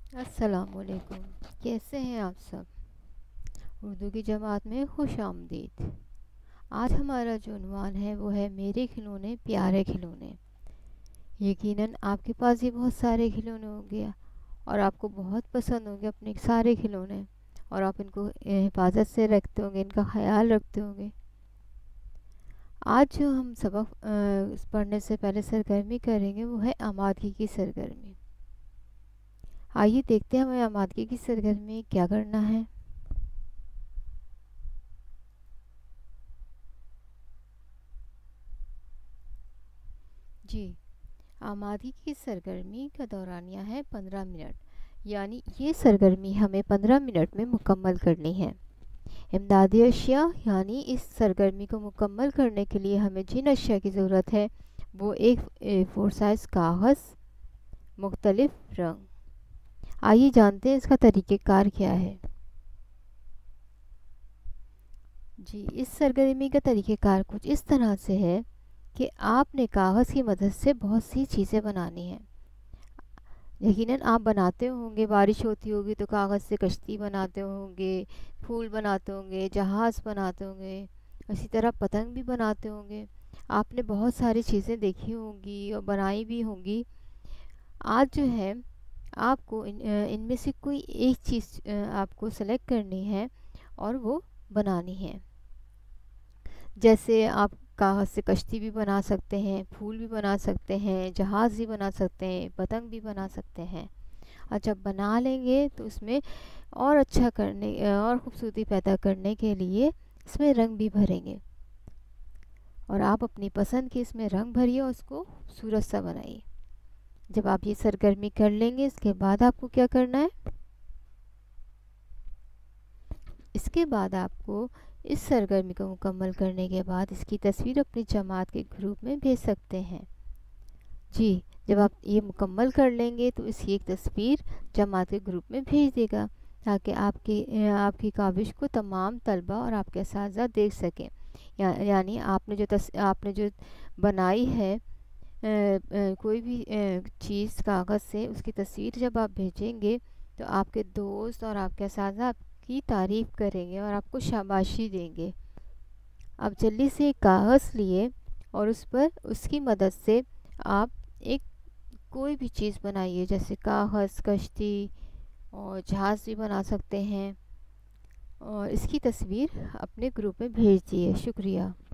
السلام علیکم، کیسے ہیں آپ سب؟ اردو کی جماعت میں خوش آمدید۔ آج ہمارا جو عنوان ہے وہ ہے میرے کھلونے پیارے کھلونے۔ یقیناً آپ کے پاس بھی بہت سارے کھلونے ہوں گے اور آپ کو بہت پسند ہوں گے اپنے سارے کھلونے، اور آپ ان کو حفاظت سے رکھتے ہوں گے، ان کا خیال رکھتے ہوں گے۔ آج جو ہم سبق پڑھنے سے پہلے سرگرمی کریں گے وہ ہے آمادگی کی سرگرمی۔ آئیے دیکھتے ہیں ہمیں آمادگی کی سرگرمی کیا کرنا ہے۔ جی، آمادگی کی سرگرمی کا دورانیہ ہے 15 منٹ، یعنی یہ سرگرمی ہمیں 15 منٹ میں مکمل کرنی ہے۔ امدادی اشیاء، یعنی اس سرگرمی کو مکمل کرنے کے لیے ہمیں جن اشیاء کی ضرورت ہے وہ ایک A4 سائز کاغذ، مختلف رنگ۔ آئیے جانتے ہیں اس کا طریقہ کار کیا ہے۔ جی، اس سرگرمی کا طریقہ کار کچھ اس طرح سے ہے کہ آپ نے کاغذ کی مدد سے بہت سی چیزیں بنانی ہیں۔ یقیناً آپ بناتے ہوں گے، بارش ہوتی ہوگی تو کاغذ سے کشتی بناتے ہوں گے، پھول بناتے ہوں گے، جہاز بناتے ہوں گے، اسی طرح پتنگ بھی بناتے ہوں گے۔ آپ نے بہت ساری چیزیں دیکھی ہوں گی اور بنائی بھی ہوں گی۔ آج جو ہے آپ کو ان میں سے کوئی ایک چیز آپ کو سلیکٹ کرنی ہے اور وہ بنانی ہے۔ جیسے آپ کاغذ سے کشتی بھی بنا سکتے ہیں، پھول بھی بنا سکتے ہیں، جہاز بھی بنا سکتے ہیں، پتنگ بھی بنا سکتے ہیں۔ اور جب بنا لیں گے تو اس میں اور اچھا کرنے اور خوبصورتی پیدا کرنے کے لیے اس میں رنگ بھی بھریں گے، اور آپ اپنی پسند کے اس میں رنگ بھریے اور اس کو خوبصورت سا بنائیے۔ جب آپ یہ سرگرمی کر لیں گے، اس کے بعد آپ کو کیا کرنا ہے؟ اس کے بعد آپ کو اس سرگرمی کو مکمل کرنے کے بعد اس کی تصویر اپنی جماعت کے گروپ میں بھیج سکتے ہیں۔ جی، جب آپ یہ مکمل کر لیں گے تو اس کی ایک تصویر جماعت کے گروپ میں بھیج دے گا، تاکہ آپ کی کاوش کو تمام طلبہ اور آپ کے اساتذہ دیکھ سکیں۔ یعنی آپ نے جو بنائی ہے کوئی بھی چیز کاغذ سے، اس کی تصویر جب آپ بھیجیں گے تو آپ کے دوست اور آپ کے اساتذہ آپ کی تعریف کریں گے اور آپ کو شاباشی دیں گے۔ آپ جلدی سے ایک کاغذ لیے اور اس کی مدد سے آپ ایک کوئی بھی چیز بنائیے، جیسے کاغذ، کشتی اور جہاز بھی بنا سکتے ہیں، اور اس کی تصویر اپنے گروپ میں بھیج دیے۔ شکریہ۔